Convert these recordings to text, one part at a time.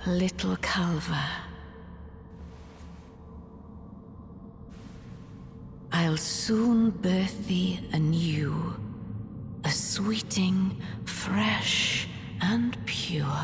little Calva. I'll soon birth thee anew, a sweeting, fresh and pure.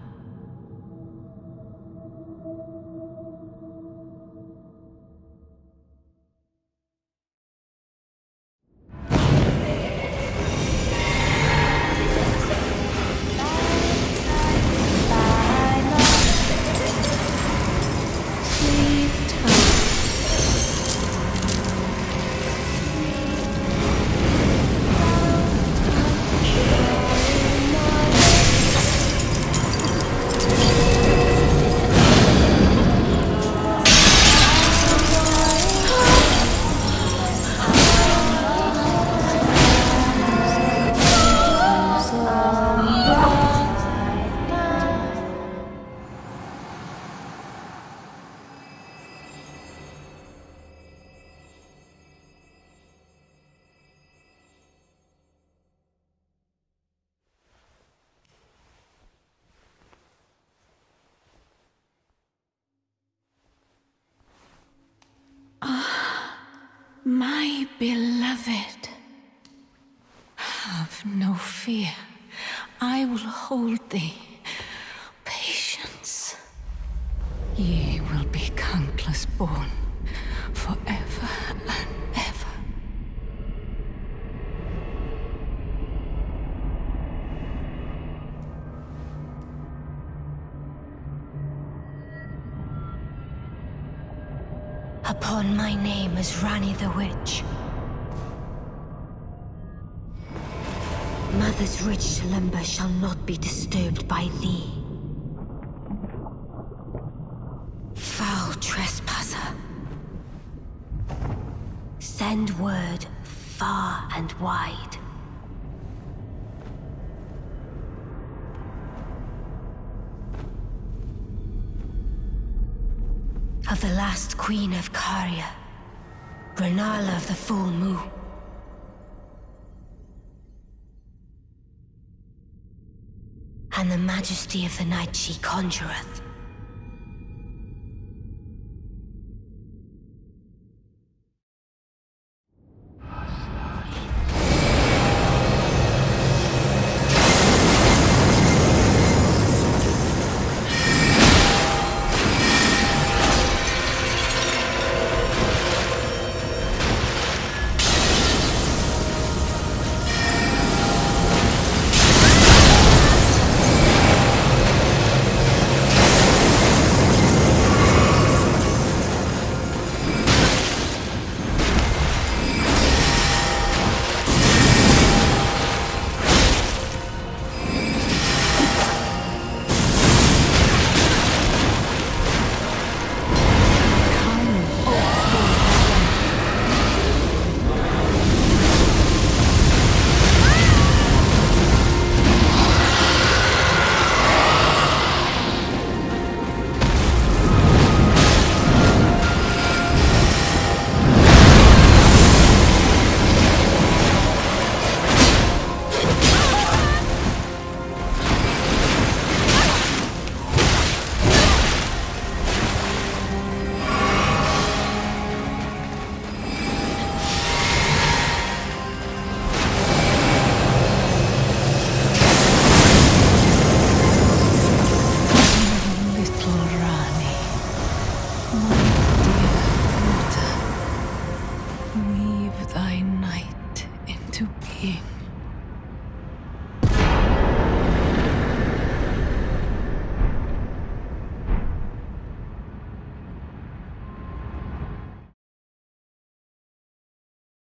My beloved, have no fear. I will hold thee. Patience. Ye will be countless born, forever and ever. Upon my name as Ranni the Witch. Mother's rich limber shall not be disturbed by thee. Foul trespasser. Send word far and wide. Of the last queen of Caria, Rennala of the Full Moon. And the majesty of the night she conjureth. Weave thy night into being.